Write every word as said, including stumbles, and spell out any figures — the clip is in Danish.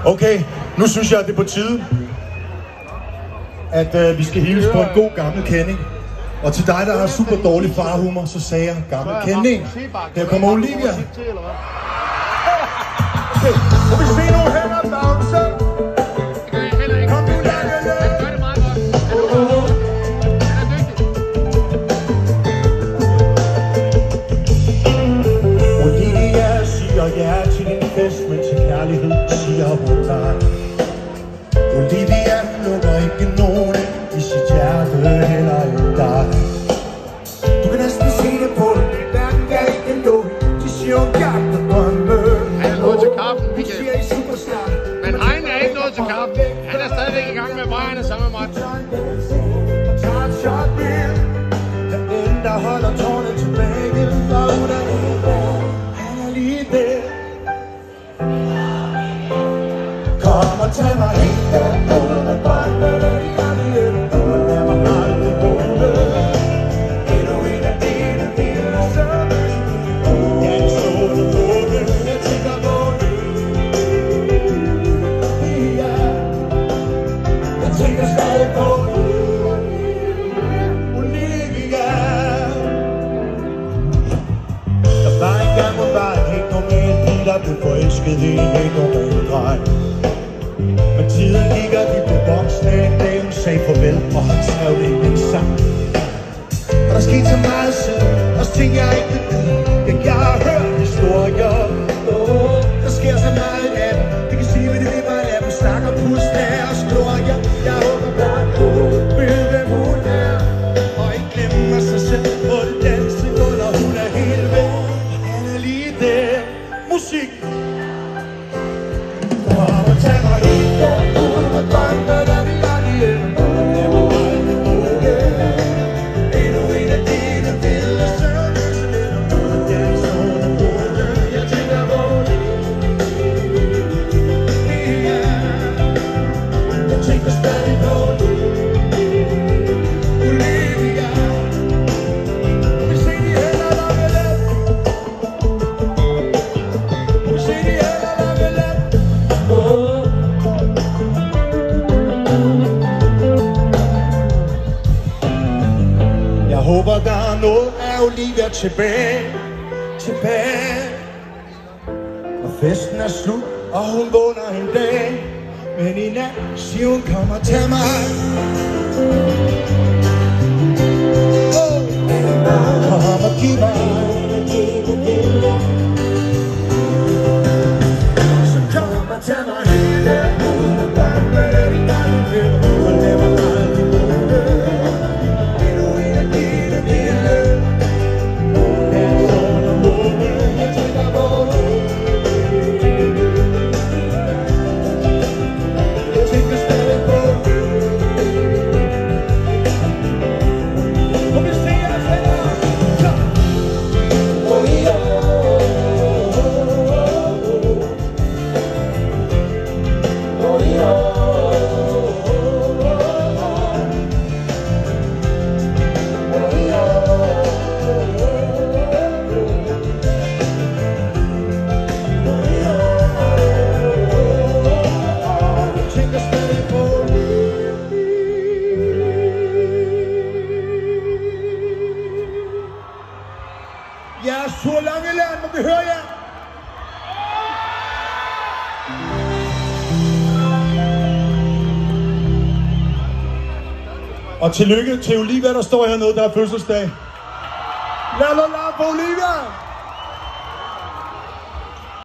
Okay, nu synes jeg, at det er på tide, at uh, vi skal hilse på en god gammel kending. Og til dig, der har super dårlig farhumor, så sagde jeg gammel kending. Her kommer Olivia. Okay, må vi se nogle hænder bounce? Kom nu, Lange. Olivia siger ja til din fest, men til kærlighed siger hun nej. Olivia lukker ikke nogen i sit hjerte, heller ikke dig. Du kan næsten se det på det, hverken jeg ikke lå. De siger jo jagt og drømme. Han er nået til kaffen, de siger i superstar. Men Hein er ikke nået til kaffen. Han er stadigvæk i gang med vejerne sammen med mig. Tager et shot bill. Den ende, der holder tårnet tilbage. Og hun er lige der. Han er lige der. Kom og tag mig helt der. Uden at drømme. Blev forelsket i en helt normal dreng. Men tiden gik, og de blev voksne. En dag hun sagde farvel, og han skrev det i en sang. Og der skete så meget siden, også ting jeg ikke vil vide. Ja, jeg har hørt historier. Der sker så meget i natten. Det kan sige, hvad det vil, bare lad dem snakke og puste af os glorier. Jeg håber bare på, ved hvem hun er. Og ikke glemmer sig selv på det dansegulv, og hun er helt væk. Og han er lige der. Musik. Kom og tag mig helt der, uden at drømme, da vi er lige inde. Lad mig aldrig bruge endnu en af dine vilde søvnløse og danse under bordet. Jeg tænker på Olivia. Jeg tænker stadig på Olivia. Vi ser de hænder, der vil lade. Jeg håber, der er noget af Olivia tilbage, tilbage. Og festen er slut, og hun vågner en dag. Men i nat siger hun, kom og tag mig. Oh. Kom og giv mig. Så kom og tag mig helt der. Og lad mig aldrig bruge. Endnu en af dine vilde. Dans under bordet. Jeg tænker på. Jeg tænker stadig på. Og vi ser os hænder. Oh, yeah. Oh, yeah. Ja, så Langeland, må vi høre jer. Og tillykke til Olivia, der står hernede, der er fødselsdag. Lad os lade for Olivia!